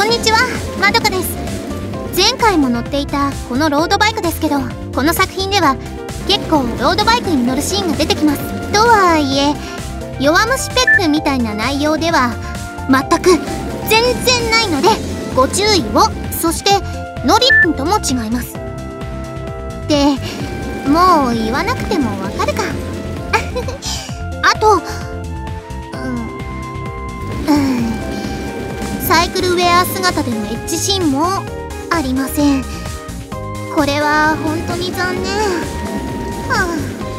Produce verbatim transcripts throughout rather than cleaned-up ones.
んにちは、まどかです。前回も乗っていたこのロードバイクですけど、この作品では結構ロードバイクに乗るシーンが出てきます。とはいえ弱虫ペットみたいな内容では全く全然ないのでご注意を。そしてノリッンとも違います。ってもう言わなくてもわかるかあと、うんうんサイクルウェア姿でのエッジシーンもありません。これは本当に残念。はあ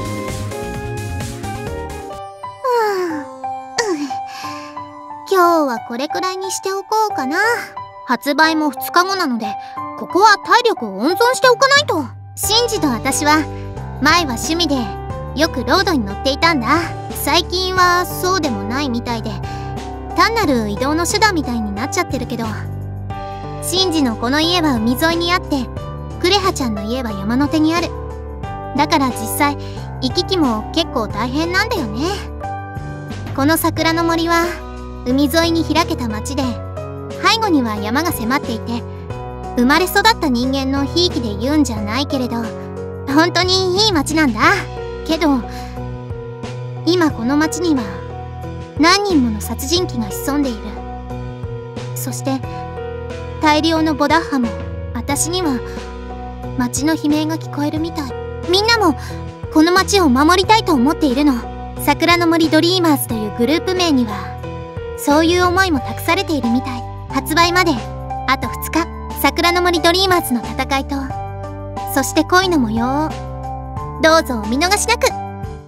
今日はこれくらいにしておこうかな。発売もふつかごなのでここは体力を温存しておかないと。シンジと私は前は趣味でよくロードに乗っていたんだ。最近はそうでもないみたいで単なる移動の手段みたいになっちゃってるけど、シンジのこの家は海沿いにあってクレハちゃんの家は山の手にある。だから実際行き来も結構大変なんだよね。この桜の森は海沿いに開けた町で背後には山が迫っていて、生まれ育った人間のひいきで言うんじゃないけれど本当にいい町なんだ。けど今この町には何人もの殺人鬼が潜んでいる。そして大量のボダッハも私には町の悲鳴が聞こえるみたい。みんなもこの町を守りたいと思っているの。桜の森ドリーマーズというグループ名にはそういう思いも託されているみたい。発売まであとふつか、桜の森ドリーマーズの戦いとそして恋の模様をどうぞお見逃しなく。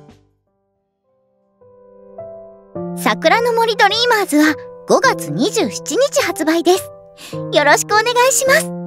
桜の森ドリーマーズはごがつにじゅうしちにち発売です。よろしくお願いします。